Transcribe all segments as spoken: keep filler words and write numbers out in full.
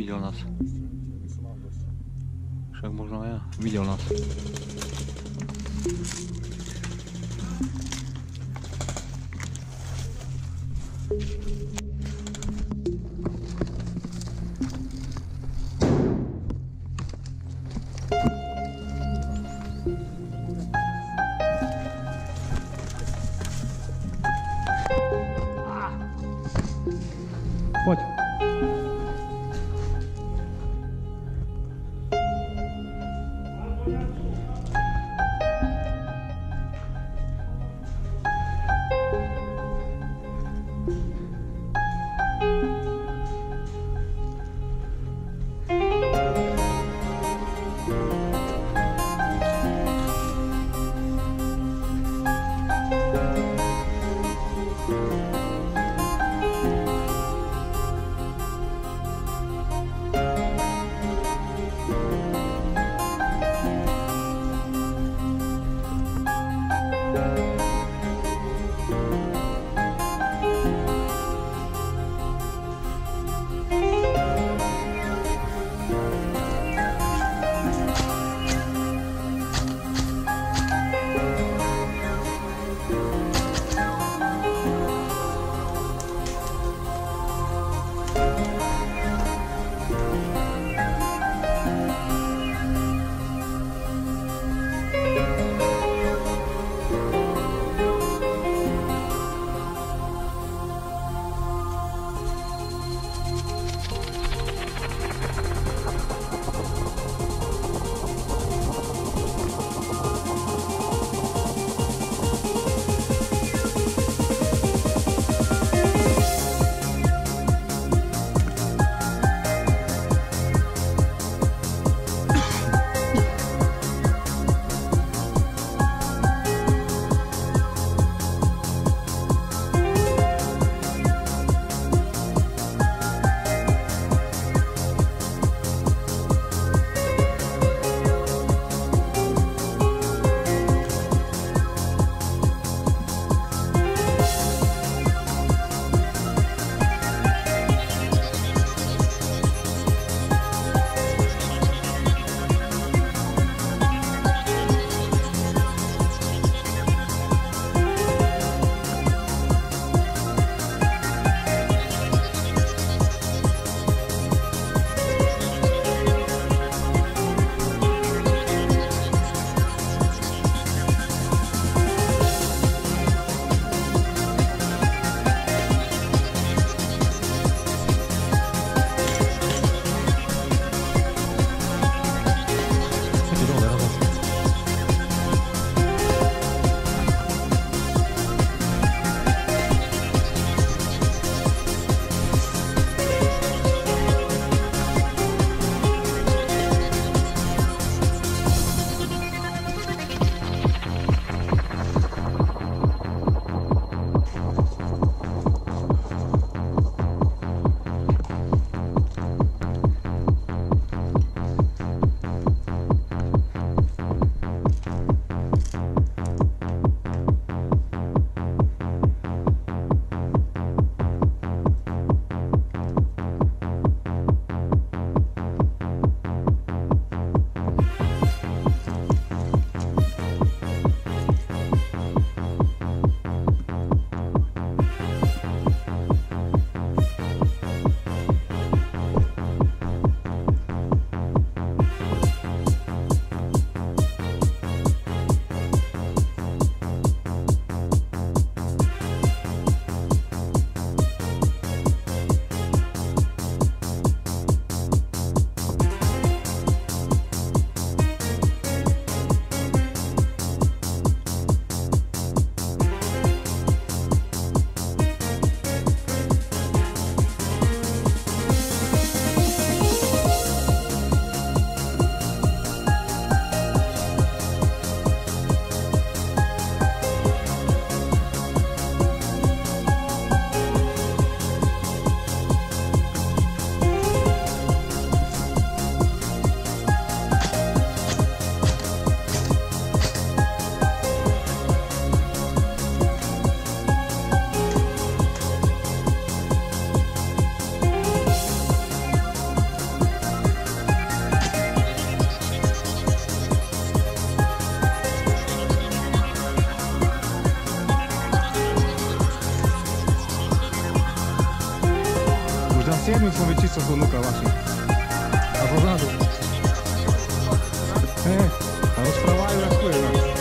nevidel nás. Však možno ja. Videl nás. Poď. musím byť čisto zvonúka vaši. A pozadu. Hej, a rozprávajú na skôr.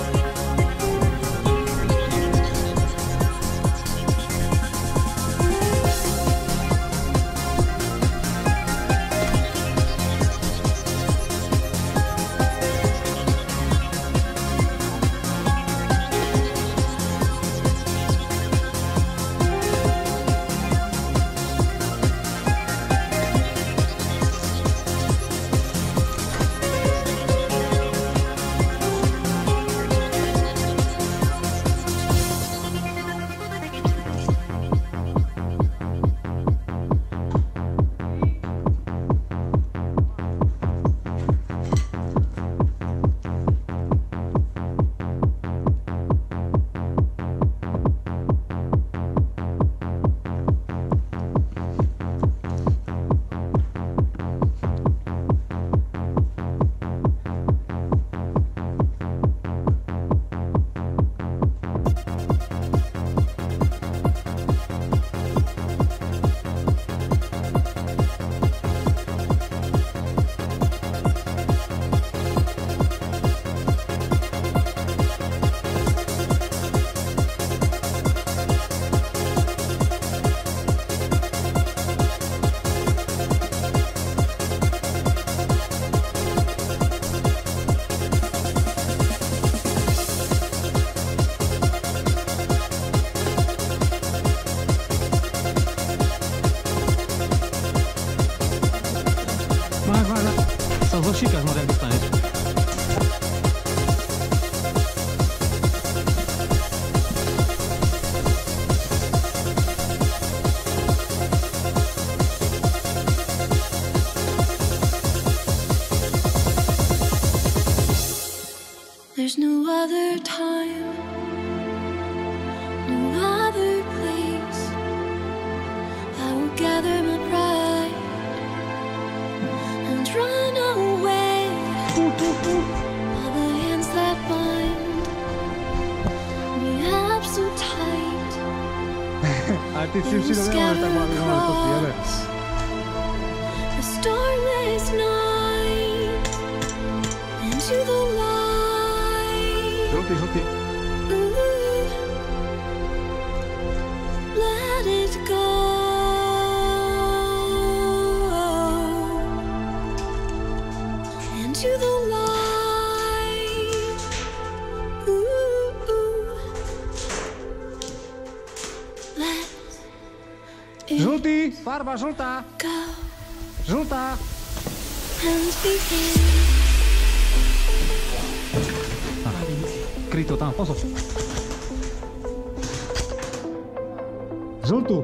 Zošíkaš, no, jak dostaneš. There's no other time, no other place. I will gather my pride and run away. All the hands that bind me up so tight. A ty si si dovedal, tak máme to tiele. The starless night into the light. Žltý, žltý. Ooh, let it go. Into the light. Ooh, let it Žltý, farba žltá, go žltá. and begin. Kryj to tam, pozor. Žltú.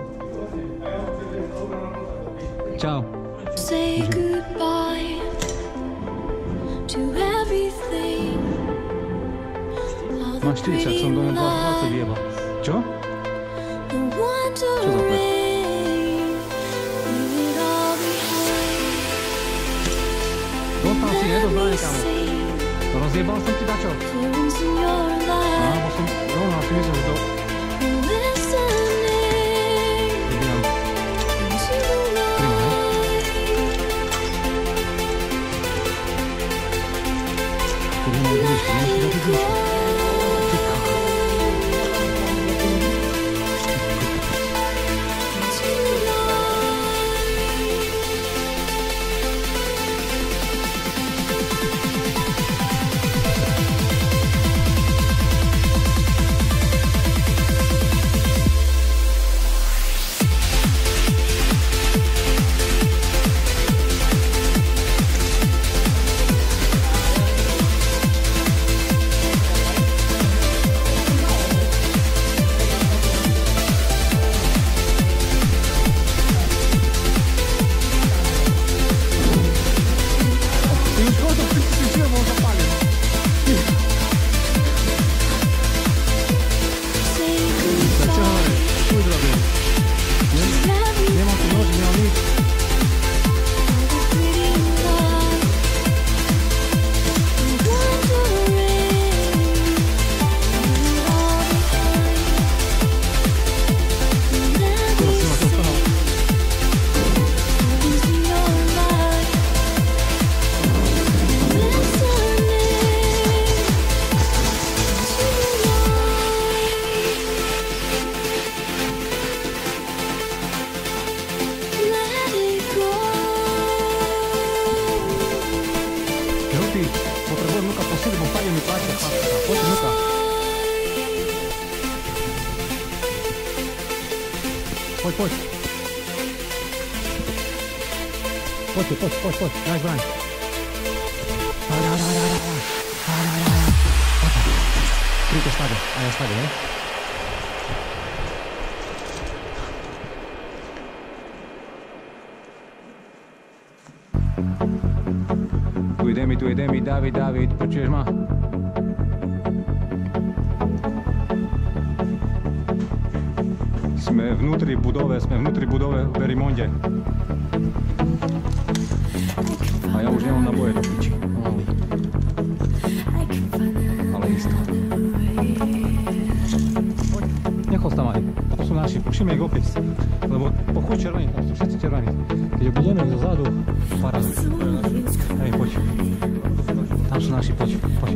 Čau. Say goodbye to everything. All the Máš štyridsať, som do pretty dvadsať lies, vyjebal. Čo? the Čo za plech? wondering, leave it all behind. Dostal si, nedozbrane, kamo. Sing Rozjebal som ti dačo. for once in your Á, life. bo som, rovno si myslel, že to... Listening Vybíjam. into the light. Keď ho mám gríšku, máš ti dať gríšku. poď, poď. Poďte, poď, poď, poď, daj zbraň. Daj, daj, daj, daj, daj, daj, daj, daj, daj. Príďte stade, a ja stade, ne? Tu ide mi, tu ide mi, David, David, počuješ ma? Sme vnútri budove, sme vnútri budove v Verimonde. A ja už nemám naboje do piči. Pomaly. Ale isto. Poď, nechod tam aj. To sú naši, pušíme ich opäť. Lebo pochuj červení, tam sú všetci červení. Keď budeme ich zozadu, paráduj. Hej, poď. Tam sú naši, poď, poď.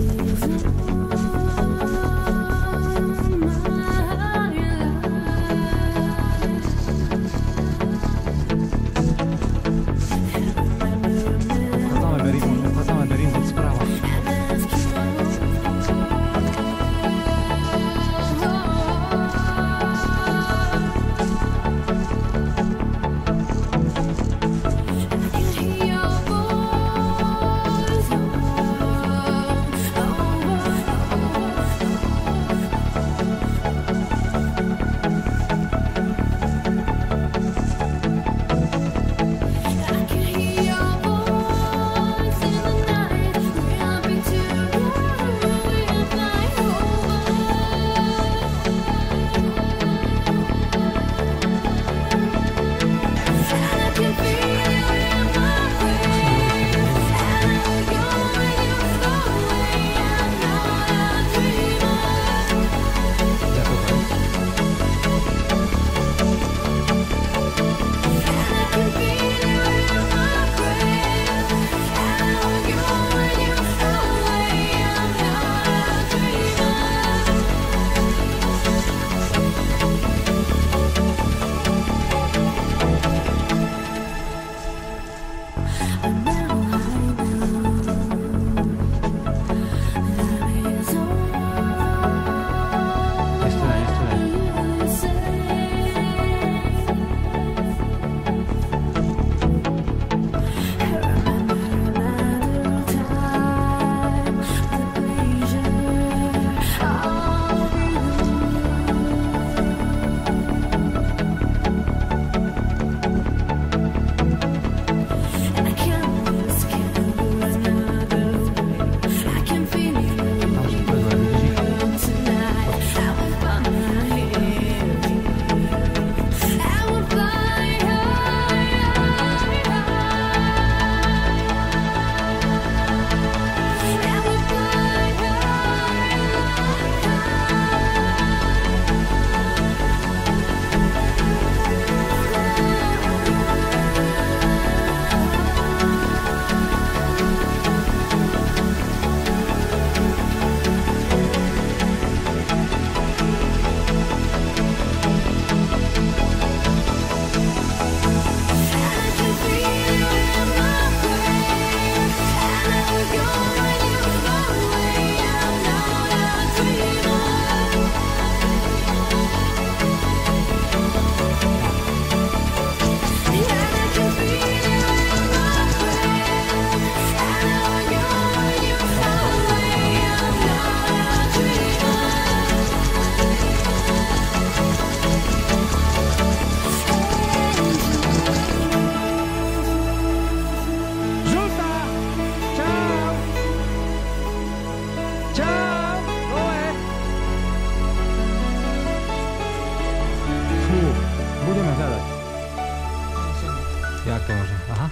Jak to może? Aha.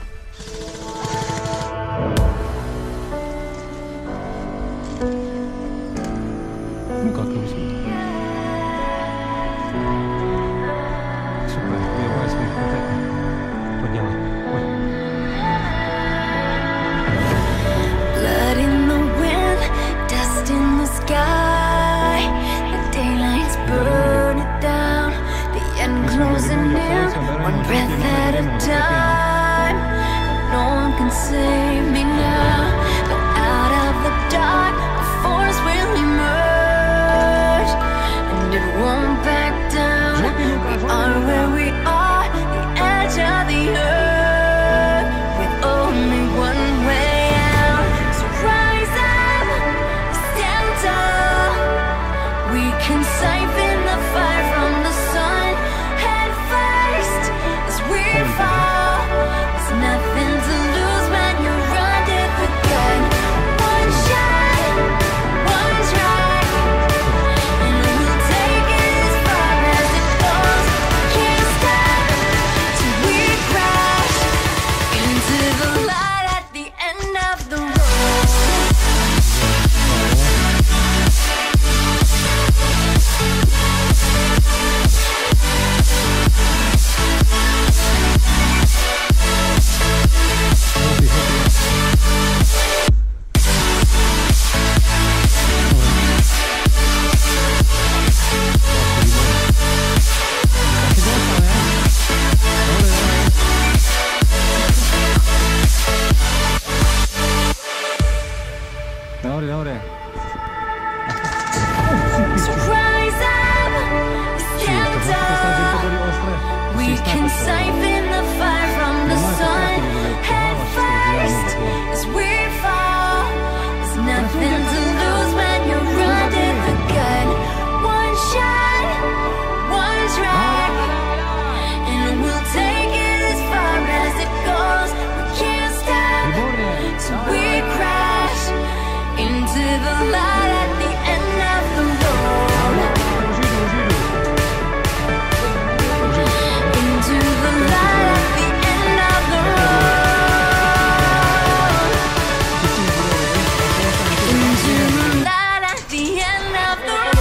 Ну как то Супер, выбивай своих конкретно. Поделай. Ой. Blood in the wind, dust in the sky. The daylight's burning down, the end closing in, one breath at a time. No one can save me now. Go out of the dark, the force will emerge, and it won't back down. We are can siphon the fire from the sun head first as we fall. There's nothing to lose when you're under the gun. One shot, one strike, and we'll take it as far as it goes. Can't stop till we crash into the light at the end of the road. Dobre, dobre. So rise up, stand up. We can siphon the fire from the sun head first as we fall. There's nothing to lose when you're under the gun. One shot, one strike, and we'll take it as far as it goes. We can't stop till we crash into the light at the end of the road. Into the light at the end of the road. Into the light at the end of the road.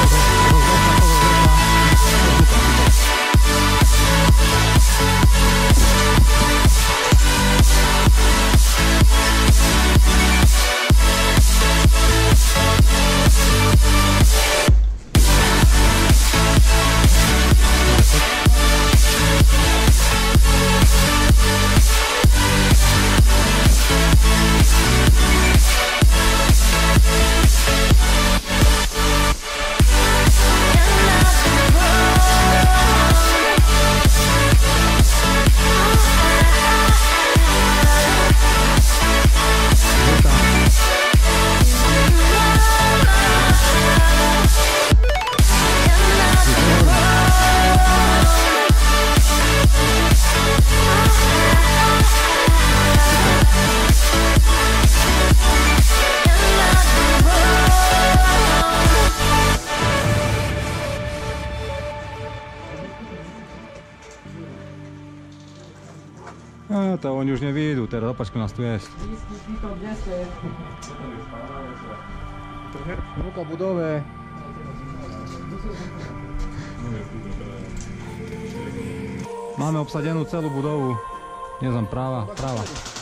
A to oni už nevyjdú, teraz opačku nás tu jest. Ruka budove. Máme obsadenú celú budovu. Nie znam práva, práva.